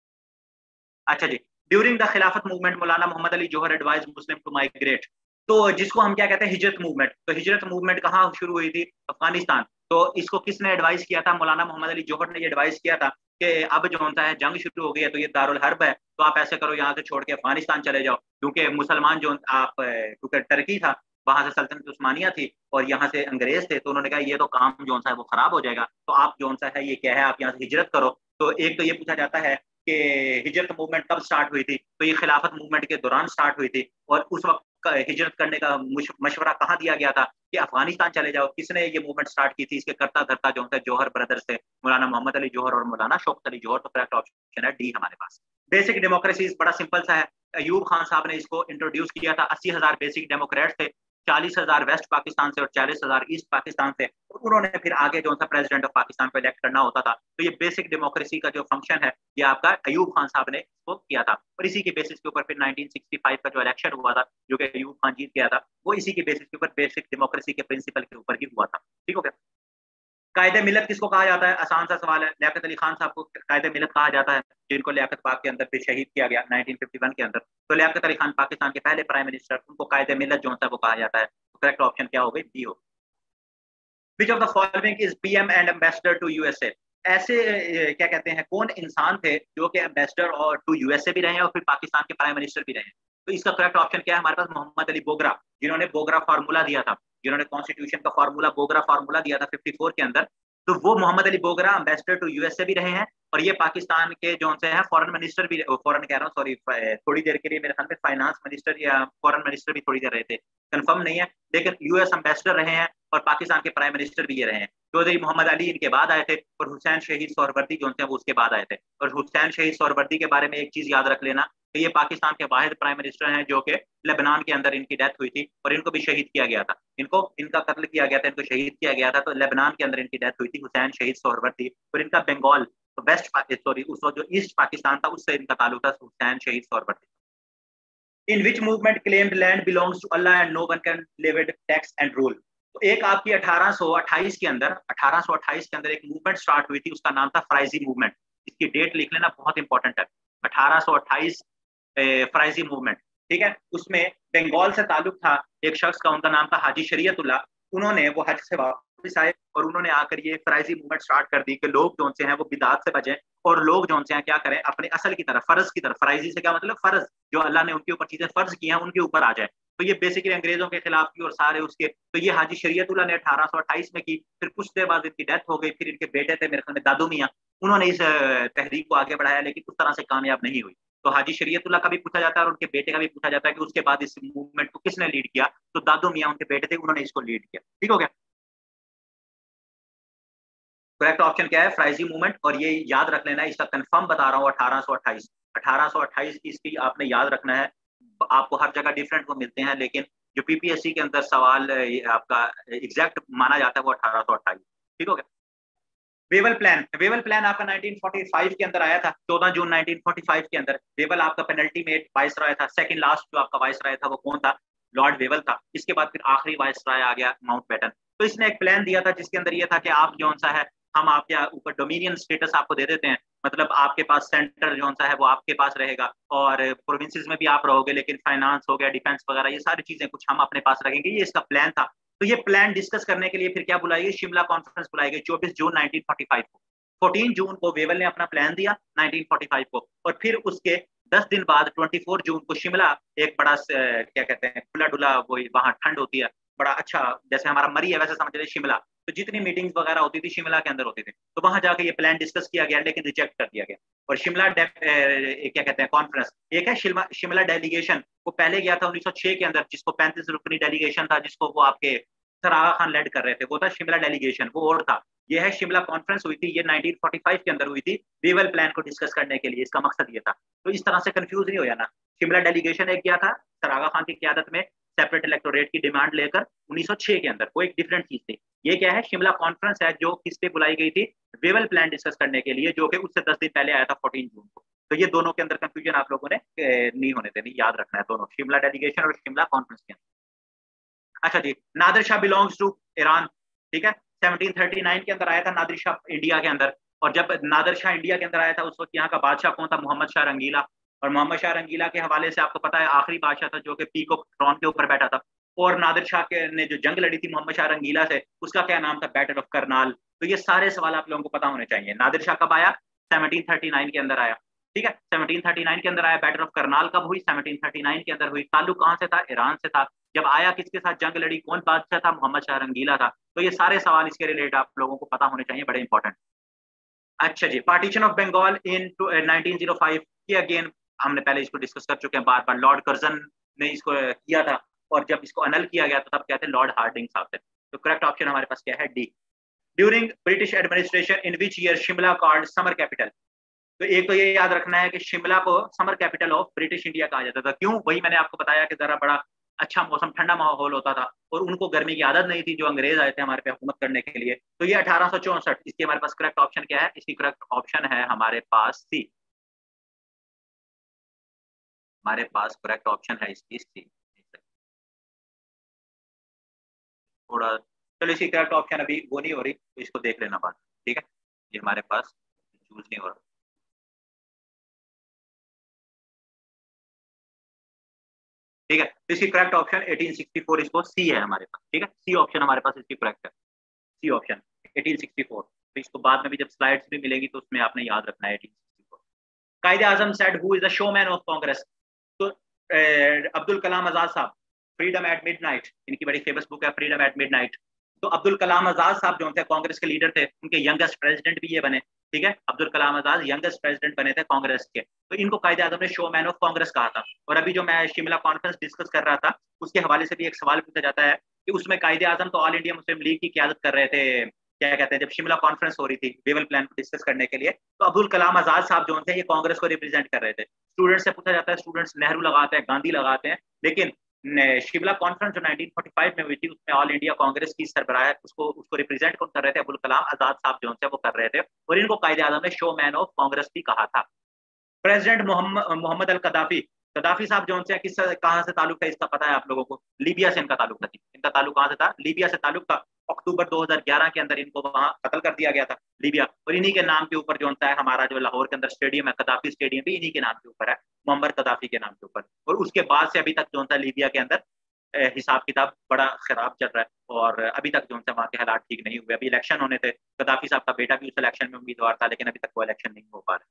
अच्छा जी, during the Khilafat movement Maulana Mohammad Ali Jauhar advise Muslim to migrate. तो जिसको हम क्या कहते हैं हिजरत मूवमेंट, तो हिजरत मूवमेंट कहाँ शुरू हुई थी, अफगानिस्तान। तो इसको किसने एडवाइस किया था, मौलाना मोहम्मद अली जौहर ने ये एडवाइस किया था कि अब जो होता है जंग शुरू हो गई है, तो ये दारुल हर्ब है, तो आप ऐसे करो यहाँ से छोड़ के अफगानिस्तान चले जाओ, क्योंकि मुसलमान जो आप क्योंकि टर्की था, वहां से सल्तनत उस्मानिया थी और यहाँ से अंग्रेज थे, तो उन्होंने कहा ये तो काम जो है वो खराब हो जाएगा, तो आप जो है ये क्या है, आप यहाँ से हिजरत करो। तो एक तो ये पूछा जाता है कि हिजरत मूवमेंट कब स्टार्ट हुई थी, तो ये खिलाफत मूवमेंट के दौरान स्टार्ट हुई थी। और उस वक्त हिजरत करने का मशवरा कहाँ दिया गया था कि अफगानिस्तान चले जाओ। किसने ये मूवमेंट स्टार्ट की थी, इसके करता धरता जो है जौहर ब्रदर्स थे, मौलाना मोहम्मद अली जौहर और मौलाना शौकत अली जौहर। तो करेक्ट ऑप्शन है डी हमारे पास। बेसिक डेमोक्रेसी बड़ा सिंपल सा है, अयूब खान साहब ने इसको इंट्रोड्यूस किया था। 80,000 बेसिक डेमोक्रेट थे, 40,000 वेस्ट पाकिस्तान से और 40,000 ईस्ट पाकिस्तान से। और उन्होंने फिर आगे जो सा प्रेसिडेंट ऑफ पाकिस्तान को इलेक्ट करना होता था। तो ये बेसिक डेमोक्रेसी का जो फंक्शन है, ये आपका अयूब खान साहब ने इसको किया था। और इसी के बेसिस के ऊपर फिर 1965 का जो इलेक्शन हुआ था, जो कि अयूब खान जीत गया था, वो इसी के बेसिस के ऊपर बेसिक डेमोक्रेसी के प्रिंसिपल के ऊपर ही हुआ था। ठीक हो गया। कायदे मिलत किसको कहा जाता है, आसान सा सवाल है। लियाकत अली खान साहब को कायदे मिलत कहा जाता है, जिनको लियाकत बाग के अंदर फिर शहीद किया गया 1951 के अंदर। तो लियाकत अली खान पाकिस्तान के पहले प्राइम मिनिस्टर, उनको कायदे मिलत जो है वो कहा जाता है। तो करेक्ट ऑप्शन क्या हो गई, डी हो। Which of the following is PM and ambassador to USA. ऐसे क्या कहते हैं, कौन इंसान थे जो कि एम्बेसडर और टू यूएसए भी रहे हैं और फिर पाकिस्तान के प्राइम मिनिस्टर भी रहे हैं। तो इसका करेक्ट ऑप्शन क्या है हमारे पास, मोहम्मद अली बोगरा, जिन्होंने बोगरा फार्मूला दिया था, जिन्होंने कॉन्स्टिट्यूशन का फार्मूला बोगरा फार्मूला दिया था 54 के अंदर। तो वो Mohammad Ali Bogra ambassador to USA भी रहे हैं, और ये पाकिस्तान के जो से हैं फॉरेन मिनिस्टर भी, फॉरेन कह रहा हूँ सॉरी, थोड़ी देर के लिए मेरे ख्याल में फाइनेंस मिनिस्टर या फॉरेन मिनिस्टर भी थोड़ी देर रहे थे, कंफर्म नहीं है, लेकिन यूएस एम्बेसडर रहे हैं और पाकिस्तान के प्राइम मिनिस्टर भी ये रहे हैं। चौधरी मोहम्मद अली इनके बाद आए थे, और हुसैन शहीद सोहरवर्दी जो थे वो उसके बाद आए थे। और हुसैन शहीद सोहरवर्दी के बारे में एक चीज याद रख लेना कि ये पाकिस्तान के वाहिद प्राइम मिनिस्टर हैं जो कि लेबनान के अंदर इनकी डेथ हुई थी और इनको भी शहीद किया गया था, इनको इनका कत्ल किया गया था, इनको शहीद किया गया था। तो लेबनान के अंदर इनकी डेथ हुई थी, हुसैन शहीद सोहरवर्दी। और इनका बंगाल, तो वेस्ट सॉरी उस वक्त जो ईस्ट पाकिस्तान था उससे इनका ताल्लुक था, Hussain Shaheed Suhrawardy. In which movement claimed land belongs to Allah and no one can live it tax and rule. तो एक आपकी 1828 के अंदर, 1828 के अंदर एक मूवमेंट स्टार्ट हुई थी, उसका नाम था फ्राइजी मूवमेंट। इसकी डेट लिख लेना, बहुत इंपॉर्टेंट है, 1828 फ्राइजी मूवमेंट। ठीक है, उसमें बंगाल से ताल्लुक था एक शख्स का, उनका नाम था हाजी शरीयतुल्लाह। उन्होंने वो हज से वापस आए और उन्होंने आकर ये फ्राइजी मूवमेंट स्टार्ट कर दी कि लोग जो से हैं वो बिदात से बचें और लोग जो से हैं क्या करें, अपने असल की तरफ, फर्ज की तरफ। फ्राइजी से क्या मतलब, फर्ज जो अल्लाह ने उनके ऊपर चीजें फर्ज की हैं उनके ऊपर आ जाए। तो ये बेसिकली अंग्रेजों के खिलाफ की और सारे उसके, तो ये हाजी शरीयतुल्लाह ने 1828 में की। फिर कुछ देर बाद इनकी डेथ हो गई, फिर इनके बेटे थे मेरे ख्याल में दादू मियाँ, उन्होंने इस तहरीक को आगे बढ़ाया, लेकिन उस तरह से कामयाब नहीं हुई। तो हाजी शरीयतुल्लाह का भी पूछा जाता है और उनके बेटे का भी पूछा जाता है कि उसके बाद इस मूवमेंट को किसने लीड किया। तो दादू मियाँ उनके बेटे थे, उन्होंने इसको लीड किया। ठीक हो गया। करेक्ट ऑप्शन क्या है, फ्राइजी मूवमेंट। और ये याद रख लेना है, इसका कंफर्म बता रहा हूँ, 1828, 1828 इसकी आपने याद रखना है। आपको हर जगह डिफरेंट वो मिलते हैं, लेकिन जो पीपीएससी के अंदर सवाल आपका एग्जैक्ट माना जाता है वो 1828। ठीक हो गया। वेवल प्लान, वेवल प्लान आपका 1945 के अंदर आया था, 14 जून 1945 के अंदर। वेवल आपका पेनल्टी मेट वाइस रॉय था, सेकंड लास्ट जो आपका वाइस रॉय था वो कौन था, लॉर्ड वेवल था। इसके बाद फिर आखिरी वाइस रॉय आ गया माउंटबेटन। तो इसने एक प्लान दिया था जिसके अंदर ये था कि आप जो सा है, हम आपके ऊपर डोमिनियन स्टेटस आपको दे देते हैं, मतलब आपके पास सेंटर जो सा है वो आपके पास रहेगा और प्रोविंसेस में भी आप रहोगे, लेकिन फाइनेंस हो गया, डिफेंस वगैरह, ये सारी चीजें कुछ हम अपने पास रखेंगे। ये इसका प्लान था। तो ये प्लान डिस्कस करने के लिए फिर क्या बुलाई गई, शिमला कॉन्फ्रेंस बुलाई गई 24 जून 1945 को। 14 जून को वेवल ने अपना प्लान दिया 1945 को, और फिर उसके 10 दिन बाद 24 जून को शिमला, एक बड़ा क्या कहते हैं खुला डुला, वो वहां ठंड होती है, बड़ा अच्छा, जैसे हमारा मरी है वैसे समझ ले शिमला। तो जितनी मीटिंग्स वगैरह होती थी शिमला के अंदर होती थी। तो वहां जाके ये प्लान डिस्कस किया गया, लेकिन रिजेक्ट कर दिया गया। और शिमला क्या कहते हैं कॉन्फ्रेंस, एक है शिमला डेलीगेशन, वो पहले गया था 1906 के अंदर, जिसको 35 रुकनी डेलीगेशन था, जिसको वो आपके सराहा खान लेड कर रहे थे, वो था शिमला डेलीगेशन, वो और था। ये है शिमला कॉन्फ्रेंस हुई थी, ये 1945 के अंदर हुई थी, वेवल प्लान को डिस्कस करने के लिए, इसका मकसद ये था। तो इस तरह से कंफ्यूज नहीं हो जाना। शिमला डेलीगेशन एक गया था सर आगा खान की क्यादत में सेपरेट इलेक्टोरेट की डिमांड लेकर 1906 के अंदर, वो एक डिफरेंट चीज थी। ये क्या है, शिमला कॉन्फ्रेंस है जो किस पे बुलाई गई थी, वेवल प्लान डिस्कस करने के लिए, जो कि उससे 10 दिन पहले आया था 14 जून को। तो ये दोनों के अंदर कंफ्यूजन आप लोगों ने नहीं होने देनी, याद रखना है दोनों, शिमला डेलीगेशन और शिमला कॉन्फ्रेंस के अंदर। अच्छा जी, Nadir Shah belongs to Iran, ठीक है। 1739 के अंदर आया था नादिर शाह इंडिया के अंदर, और जब नादिर शाह इंडिया के अंदर आया था उस वक्त यहाँ का बादशाह कौन था, मोहम्मद शाह रंगीला। और मोहम्मद शाह रंगीला के हवाले से आपको पता है आखिरी बादशाह था जो कि पीकॉक थ्रोन के ऊपर बैठा था। और नादिर शाह के ने जो जंग लड़ी थी मोहम्मद शाह रंगीला से, उसका क्या नाम था, बैटल ऑफ करनाल। तो ये सारे सवाल आप लोगों को पता होने चाहिए। नादिर शाह कब आया, 1739 के अंदर आया, ठीक है। 1739 के अंदर आया। बैटल ऑफ करनाल कब हुई, 1739 के अंदर हुई। ताल्लुक कहाँ से था, ईरान से था। जब आया किसके साथ जंग लड़ी, कौन बादशाह था, मोहम्मद शाह रंगीला था। तो ये सारे सवाल इसके रिलेटेड आप लोगों को पता होने चाहिए, बड़े इंपॉर्टेंट। अच्छा जी, पार्टीशन ऑफ बंगाल इन 1905 की अगेन हमने पहले इसको डिस्कस कर चुके हैं बार बार। लॉर्ड कर्जन ने इसको किया था, और जब इसको अनल किया गया तो तब कहते हैं लॉर्ड हार्डिंग साहब थे। तो करेक्ट ऑप्शन हमारे पास क्या है, D. During British administration in which year Shimla called summer capital. तो एक तो ये याद रखना है कि शिमला को summer capital of British India कहा जाता था। क्यों, वही मैंने आपको बताया कि जरा बड़ा अच्छा मौसम, ठंडा माहौल होता था, और उनको गर्मी की आदत नहीं थी जो अंग्रेज आए थे हमारे पे हुकूमत करने के लिए। तो ये 1864, इसकी हमारे पास करेक्ट ऑप्शन क्या है, इसकी करेक्ट ऑप्शन है हमारे पास सी। हमारे पास करेक्ट ऑप्शन है इसकी सी। थोड़ा, चलो इसकी करेक्ट ऑप्शन अभी वो नहीं हो रही, तो इसको देख लेना बात, ठीक है। ये हमारे पास चूज नहीं हो रहा, ठीक है। तो इसकी करेक्ट ऑप्शन 1864, इसको सी है हमारे पास, ठीक है। सी ऑप्शन हमारे पास इसकी करेक्ट है, सी ऑप्शन 1864। तो इसको बाद में भी जब स्लाइड्स भी मिलेगी तो उसमें आपने याद रखना है 1864। Quaid-e Azam said who is the showman of Congress. तो अब्दुल कलाम आजाद साहब, फ्रीडम एट मिडनाइट, इनकी बड़ी फेमस बुक है फ्रीडम एट मिडनाइट। तो अब्दुल कलाम आजाद साहब जो थे कांग्रेस के लीडर थे, उनके यंगेस्ट प्रेसिडेंट भी ये बने, ठीक है। अब्दुल कलाम आजाद यंगेस्ट प्रेसिडेंट बने थे कांग्रेस के। तो इनको कायदे आजम ने शो मैन ऑफ कांग्रेस कहा था। और अभी जो मैं शिमला कॉन्फ्रेंस डिस्कस कर रहा था, उसके हवाले से भी एक सवाल पूछा जाता है कि उसमें कायदे आजम तो ऑल इंडिया मुस्लिम लीग की क्यादत कर रहे थे, क्या कहते हैं, जब शिमला कॉन्फ्रेंस हो रही थी वेवल प्लान को डिस्कस करने के लिए, तो अब्दुल कलाम आजाद साहब जो थे ये कांग्रेस को रिप्रेजेंट कर रहे थे। स्टूडेंट से पूछा जाता है, स्टूडेंट्स नेहरू लगाते हैं, गांधी लगाते हैं, लेकिन शिमला कॉन्फ्रेंस जो 1945 में हुई थी उसमें ऑल इंडिया कांग्रेस की सरबराह उसको उसको रिप्रेजेंट कौन कर रहे थे, अब्दुल कलाम आजाद साहब जो थे वो कर रहे थे। और इनको कायदे आजम ने शो मैन ऑफ कांग्रेस भी कहा था। प्रेसिडेंट मोहम्मद अल कदाफी, कदाफी साहब जो से किस कहाँ से ताल्लुक है इसका पता है आप लोगों को, लीबिया से इनका ताल्लुक था। इनका ताल्लुक कहाँ से था, लीबिया से ताल्लुक था। अक्टूबर 2011 के अंदर इनको वहां कत्ल कर दिया गया था, लीबिया। और इन्हीं के नाम के ऊपर जो है हमारा जो लाहौर के अंदर स्टेडियम है, कदाफी स्टेडियम भी इन्हीं के नाम के ऊपर है, मोहम्मद कदाफी के नाम के ऊपर। और उसके बाद से अभी तक जो है लीबिया के अंदर हिसाब किताब बड़ा खराब चल रहा है, और अभी तक जो है वहाँ के हालात ठीक नहीं हुए। अभी इलेक्शन होने थे, कदाफी साहब का बेटा भी उस इलेक्शन में उम्मीदवार था, लेकिन अभी तक वो इलेक्शन नहीं हो पा रहा।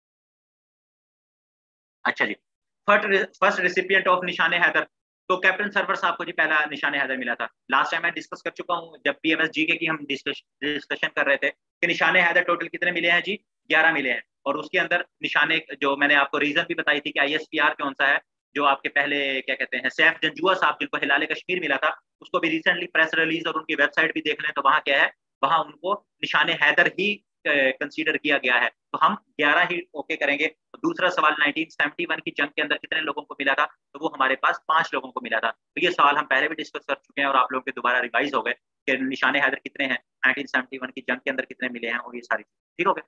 अच्छा जी, फर्स्ट रेसिपिएंट ऑफ निशान हैदर। तो कैप्टन सरवर साहब को जी पहला निशान हैदर मिला था। लास्ट टाइम मैं डिस्कस कर चुका हूँ जब पीएमएस जीके की हम डिस्कशन कर रहे थे कि निशान हैदर टोटल कितने मिले हैं जी, 11 मिले हैं। और उसके अंदर निशाने जो मैंने आपको रीजन भी बताई थी कि आईएसपीआर कौन सा है, जो आपके पहले क्या कहते हैं सैफ जंजुआ साहब जिनको हिलाले कश्मीर मिला था, उसको भी रिसेंटली प्रेस रिलीज और उनकी वेबसाइट भी देख लें तो वहाँ क्या है, वहाँ उनको निशान हैदर ही कंसीडर किया गया है। तो हम 11 ही ओके करेंगे। तो दूसरा सवाल 1971 की जंग के अंदर कितने लोगों को मिला था, तो वो हमारे पास 5 लोगों को मिला था। तो ये सवाल हम पहले भी डिस्कस कर चुके हैं और आप लोगों के दोबारा रिवाइज हो गए कि निशाने हैदर कितने हैं, 1971 की जंग के अंदर कितने मिले हैं, और ये सारी ठीक हो गए।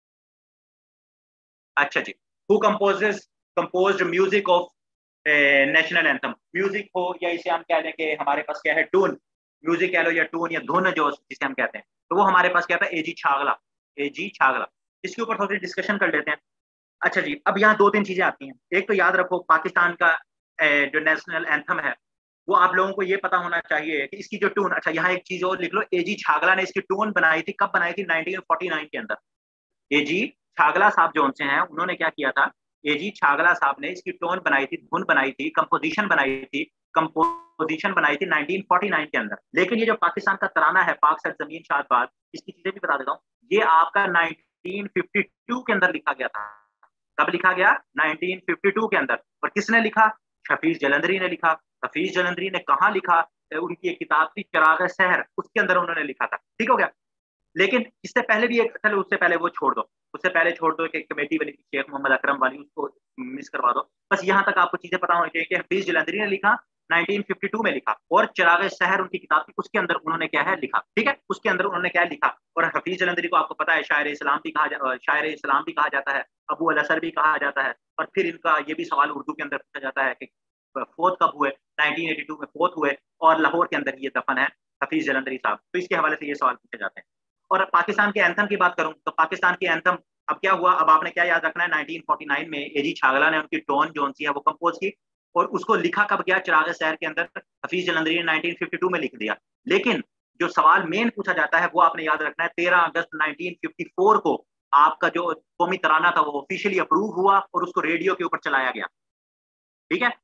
अच्छा जी, who composes composed music of national anthem. Music हो या इसे हम कह दें कि हमारे पास क्या है टून, म्यूजिक कह लो या टून या धुन जो जिसे हम कहते हैं, तो वो हमारे पास क्या था, एजी छागला, एजी छागला। इसके ऊपर थोड़ी डिस्कशन कर लेते हैं। अच्छा जी, अब यहाँ दो तीन चीजें आती हैं। एक तो याद रखो पाकिस्तान का जो नेशनल एंथम है वो आप लोगों को ये पता होना चाहिए कि इसकी जो टून, अच्छा यहाँ एक चीज और लिख लो, एजी छागला ने इसकी टून बनाई थी, कब बनाई थी, 1949 के अंदर। एजी छागला साहब जो से हैं उन्होंने क्या किया था, एजी छागला साहब ने इसकी टोन बनाई थी, धुन बनाई थी, कंपोजिशन बनाई थी 1949 के अंदर। लेकिन ये जो पाकिस्तान का तराना है पाक सर जमीन शाद, इसकी चीजें भी बता देता हूँ, ये आपका 1952 के अंदर लिखा गया था। कब लिखा गया, 1952 के अंदर। और किसने लिखा, हफीज जलंधरी ने लिखा। हफीज जलंधरी ने कहाँ लिखा, उनकी एक किताब थी चिराग शहर, उसके अंदर उन्होंने लिखा था, ठीक हो गया। लेकिन इससे पहले भी एक, चलो उससे पहले वो छोड़ दो, उससे पहले छोड़ दो कि एक कमेटी बनी थी शेख मोहम्मद अकरम वाली, उसको मिस करवा दो। बस यहाँ तक आपको चीजें पता होनी चाहिए कि हफीज जलंधरी ने लिखा 1952 में लिखा, और चिराग शहर उनकी किताब थी, उसके अंदर उन्होंने क्या है लिखा, ठीक है, उसके अंदर उन्होंने क्या लिखा। और हफीज जलंधरी को आपको पता है शायर इस्लाम भी शायर इस्लाम भी कहा जाता है, अबू अल असर भी कहा जाता है। और फिर इनका ये भी सवाल उर्दू के अंदर पूछा जाता है कि फोत कब हुए, 1982 में फोत हुए, और लाहौर के अंदर ये दफन है हफीज जलंधरी साहब। तो इसके हवाले से ये सवाल पूछे जाते हैं। और पाकिस्तान के एंथम की बात करूं तो पाकिस्तान की एंथम, अब क्या हुआ, अब आपने क्या याद रखना है, 1949 में एजी छागला ने उनकी टोन जोन सी है वो कंपोज की, और उसको लिखा कब गया, चिराग शहर के अंदर हफीज जलंधरी ने 1952 में लिख दिया। लेकिन जो सवाल मेन पूछा जाता है वो आपने याद रखना है, 13 अगस्त 1954 को आपका जो कौमी तराना था वो ऑफिशियली अप्रूव हुआ और उसको रेडियो के ऊपर चलाया गया, ठीक है।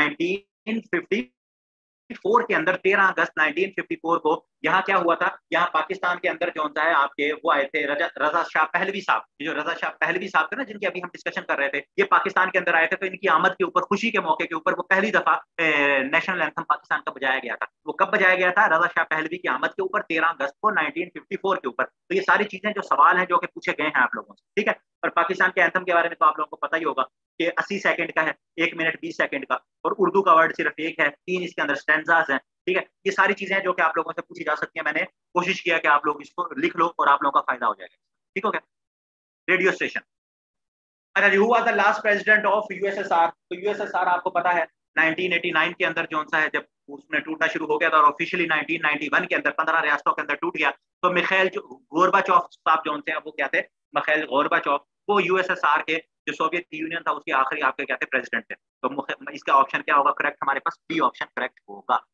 1954 के अंदर 13 अगस्त 1954 को यहाँ क्या हुआ था, यहाँ पाकिस्तान के अंदर जो है आपके वो आए थे रजा शाह पहलवी साहब, जो रजा शाह पहलवी साहब थे ना जिनकी अभी हम डिस्कशन कर रहे थे, ये पाकिस्तान के अंदर आए थे। तो इनकी आमद के ऊपर, खुशी के मौके के ऊपर वो पहली दफा नेशनल एंथम पाकिस्तान का बजाया गया था। वो कब बजाया गया था, रजा शाह पहलवी की आमद के ऊपर 13 अगस्त को 1954 के ऊपर। तो ये सारी चीजें जो सवाल हैं जो कि पूछे गए हैं आप लोगों से, ठीक है। और पाकिस्तान के एंथम के बारे में तो आप लोगों को पता ही होगा कि 80 सेकंड का है, 1 मिनट 20 सेकंड का, और उर्दू का वर्ड सिर्फ एक है, 3 इसके अंदर स्टैंजाज हैं, ठीक है। ये सारी चीजें जो कि आप लोगों से पूछी जा सकती है, मैंने कोशिश किया कि आप लोग इसको लिख लो और आप लोगों का फायदा हो जाएगा, ठीक हो गया। रेडियो स्टेशन, अच्छा जी, who was the last president of USSR. तो यूएसएसआर आपको पता है 1989 के अंदर जो सा है जब उसमें टूटना शुरू हो गया था, और ऑफिशियली 1991 के अंदर 15 रियासतों के अंदर टूट गया। तो मिखाइल गोरबाचोव साहब जो थे, वो क्या थे, मिखाइल गोरबाचोव, वो यूएसएसआर के जो सोवियत यूनियन था उसके आखिरी आपके क्या थे, प्रेसिडेंट थे। तो इसका ऑप्शन क्या होगा करेक्ट, हमारे पास बी ऑप्शन करेक्ट होगा।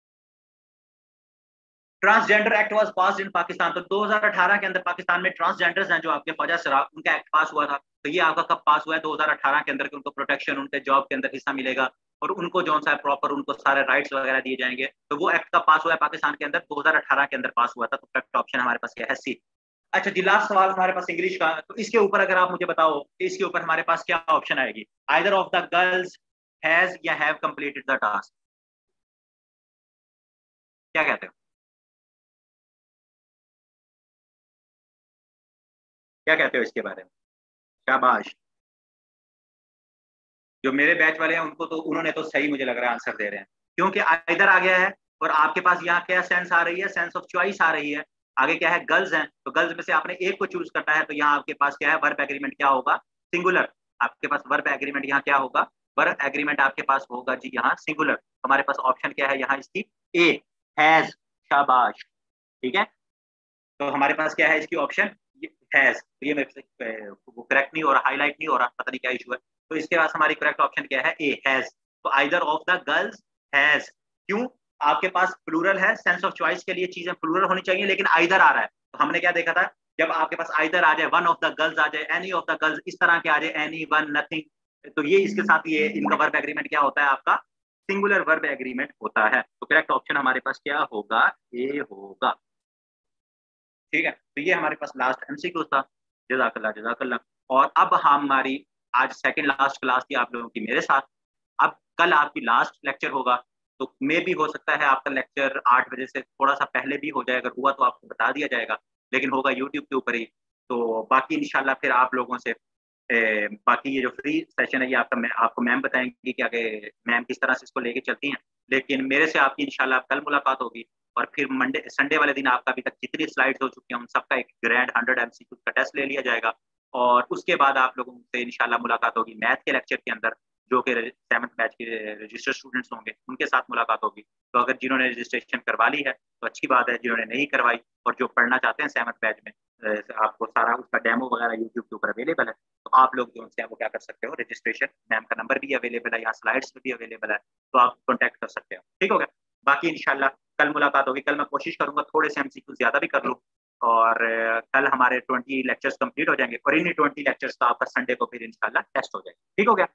Transgender act was pass in Pakistan. तो 2018 के अंदर पाकिस्तान में ट्रांसजेंडर्स हैं जो आपके फौजा सराफ, उनका एक्ट पास हुआ था। तो ये आपका कब पास हुआ है, 2018 के अंदर, कि उनको प्रोटेक्शन, उनके जॉब के अंदर हिस्सा मिलेगा और उनको जो सा प्रॉपर उनको सारे राइट्स वगैरह दिए जाएंगे। तो वो एक्ट का पास हुआ है पाकिस्तान के अंदर, 2018 के अंदर पास हुआ था। तो करेक्ट ऑप्शन हमारे पास क्या है, सी। अच्छा जी, लास्ट सवाल हमारे पास इंग्लिश का। तो इसके ऊपर अगर आप मुझे बताओ कि इसके ऊपर हमारे पास क्या ऑप्शन आएगी, either of the girls has या हैव कंप्लीटेड द टास्क, क्या कहते हो, क्या कहते हो इसके बारे में। शाबाश, जो मेरे बैच वाले हैं उनको तो उन्होंने तो सही मुझे लग रहा है आंसर दे रहे हैं, क्योंकि इधर आ गया है। और आपके पास यहाँ क्या सेंस आ रही है, सेंस ऑफ चॉइस आ रही है। आगे क्या है, गर्ल्स हैं, तो गर्ल्स में से आपने एक को चूज करना है। तो यहाँ आपके पास क्या है, वर्ब एग्रीमेंट क्या होगा, सिंगुलर। आपके पास वर्ब एग्रीमेंट यहाँ क्या होगा, वर्ब एग्रीमेंट आपके पास होगा जी यहाँ सिंगुलर। हमारे पास ऑप्शन क्या है यहाँ इसकी, ए, हैज। शाबाश, ठीक है। तो हमारे पास क्या है इसकी ऑप्शन, हैज। तो ये मेरे से वो करेक्ट नहीं हो रहा, हाईलाइट नहीं हो रहा, पता नहीं क्या इशू है। तो इसके पास हमारी करेक्ट ऑप्शन क्या है, ए, हैज। तो either of the girls has. क्यों, आपके पास प्लूरल है, सेंस ऑफ चॉइस के लिए चीजें प्लूरल होनी चाहिए, लेकिन आइदर आ रहा है। तो हमने क्या देखा था, जब आपके पास आइदर आ जाए, वन ऑफ द गर्ल्स आ जाए, एनी ऑफ द गर्ल्स, इस तरह के आ जाए, एनी, वन, नथिंग, तो ये इसके साथ ये इनका वर्ब एग्रीमेंट क्या होता है आपका, सिंगुलर वर्ब एग्रीमेंट होता है। तो करेक्ट ऑप्शन हमारे पास क्या होगा, ए होगा, ठीक है। तो ये हमारे पास लास्ट एमसीक्यू था। जजाकल्ला जजाकल्ला। और अब हमारी आज सेकंड लास्ट क्लास थी आप लोगों की मेरे साथ। अब कल आपकी लास्ट लेक्चर होगा। तो मे भी हो सकता है आपका लेक्चर 8 बजे से थोड़ा सा पहले भी हो जाए, अगर हुआ तो आपको बता दिया जाएगा, लेकिन होगा यूट्यूब के ऊपर ही। तो बाकी इंशाल्लाह फिर आप लोगों से बाकी ये जो फ्री सेशन है ये आपका आपको मैम बताएंगे कि आगे मैम किस तरह से इसको लेके चलती हैं। लेकिन मेरे से आपकी इंशाल्लाह कल मुलाकात होगी। और फिर मंडे संडे वाले दिन आपका अभी तक जितनी स्लाइड्स हो चुकी हैं उन सबका एक ग्रैंड 100 एमसीक्यू का टेस्ट ले लिया जाएगा। और उसके बाद आप लोगों से इंशाल्लाह मुलाकात होगी मैथ के लेक्चर के अंदर, जो कि 7th बैच के रजिस्टर्ड स्टूडेंट्स होंगे उनके साथ मुलाकात होगी। तो अगर जिन्होंने रजिस्ट्रेशन करवा ली है तो अच्छी बात है, जिन्होंने नहीं करवाई और जो पढ़ना चाहते हैं 7th बैच में, आपको सारा उसका डेमो वगैरह यूट्यूब के ऊपर अवेलेबल है। तो आप लोग जो है वो क्या कर सकते हो, रजिस्ट्रेशन, मैम का नंबर भी अवेलेबल है, यहाँ स्लाइड्स भी अवेलेबल है, तो आप कॉन्टैक्ट कर सकते हो, ठीक हो गया। बाकी इंशाल्लाह कल मुलाकात होगी। कल मैं कोशिश करूंगा थोड़े से एमसीक्यू ज्यादा भी कर लूँ। और कल हमारे 20 लेक्चर्स कंप्लीट हो जाएंगे और इन्हीं 20 लेक्चर्स का आपका संडे को फिर इंशाल्लाह टेस्ट हो जाएगा, ठीक हो गया।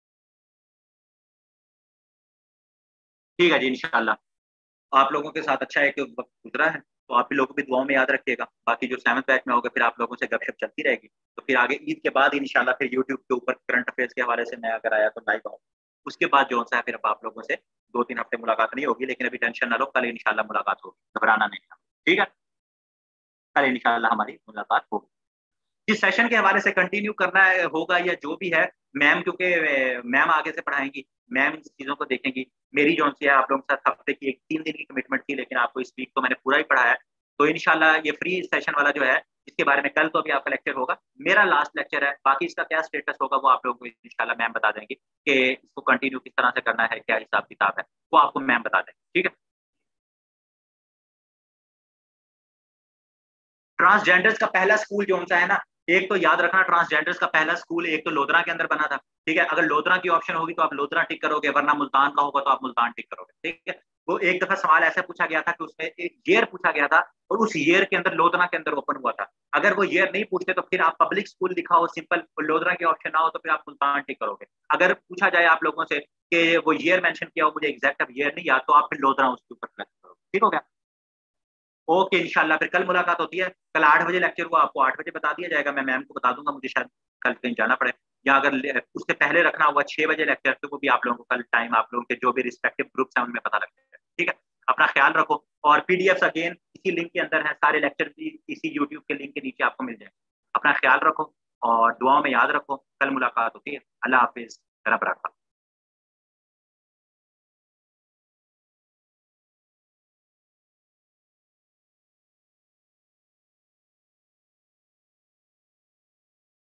ठीक है जी, इंशाल्लाह आप लोगों के साथ अच्छा है कि वक्त गुजरा है। तो आप भी लोगों को भी दुआओं में याद रखिएगा। बाकी जो 7th बैच में होगा फिर आप लोगों से गपशप चलती रहेगी। तो फिर आगे ईद के बाद इंशाल्लाह फिर यूट्यूब के ऊपर करंट अफेयर्स के हवाले से मैं अगर आया तो लाइव आऊँ। उसके बाद जो सा है फिर अब आप लोगों से 2-3 हफ्ते मुलाकात नहीं होगी, लेकिन अभी टेंशन ना लो, कल इंशाल्लाह मुलाकात होगी, घबराना नहीं है, ठीक है। कल इंशाल्लाह हमारी मुलाकात होगी। जिस सेशन के हवाले से कंटिन्यू करना होगा या जो भी है, मैम क्योंकि मैम आगे से पढ़ाएंगी, मैम इस चीज़ों को देखेंगी। मेरी जो सी है आप लोगों के साथ हफ्ते की एक 3 दिन की कमिटमेंट थी, लेकिन आपको इस वीक तो मैंने पूरा ही पढ़ाया है। तो इंशाल्लाह ये फ्री सेशन वाला जो है, इसके बारे में कल तो अभी आपका लेक्चर होगा, मेरा लास्ट लेक्चर है। बाकी इसका क्या स्टेटस होगा वो आप लोगों को इंशाल्लाह मैम बता देंगे कि इसको कंटिन्यू किस तरह से करना है, क्या हिसाब किताब है, वो आपको मैम बता देंगे। ठीक है। ट्रांसजेंडर्स का पहला स्कूल जो सा है ना, एक तो याद रखना, ट्रांसजेंडर्स का पहला स्कूल एक तो लोधरा के अंदर बना था। ठीक है, अगर लोधरा की ऑप्शन होगी तो आप लोधरा टिक करोगे, वरना मुल्तान का होगा तो आप मुल्तान टिक करोगे। ठीक है। वो एक दफा सवाल ऐसा पूछा गया था कि उसमें एक ईयर पूछा गया था और उस ईयर के अंदर लोधरा के अंदर ओपन हुआ था। अगर वो ईयर नहीं पूछते तो फिर आप पब्लिक स्कूल लिखा हो सिंपल, लोधरा के ऑप्शन ना हो तो फिर आप मुल्तान टिक करोगे। अगर पूछा जाए आप लोगों से कि वो ईयर मेंशन किया हो, मुझे एग्जैक्ट अब ईयर नहीं याद, तो आप फिर लोधरा उसके ऊपर सेलेक्ट करोगे। ठीक हो गया। ओके, इंशाल्लाह फिर कल मुलाकात होती है। कल 8 बजे लेक्चर हुआ, आपको 8 बजे बता दिया जाएगा। मैं मैम को बता दूंगा, मुझे शायद कल कहीं जाना पड़े, या अगर उससे पहले रखना हुआ 6 बजे लेक्चर, तो वो भी आप लोगों को कल टाइम आप लोगों के जो भी रिस्पेक्टिव ग्रुप्स हैं उनमें पता लगता है। ठीक है। अपना ख्याल रखो। और पीडीएफ अगेन इसी लिंक के अंदर है, सारे लेक्चर भी इसी यूट्यूब के लिंक के नीचे आपको मिल जाएंगे। अपना ख्याल रखो और दुआओं में याद रखो। कल मुलाकात होती है। अल्लाह हाफिज। रब रखा।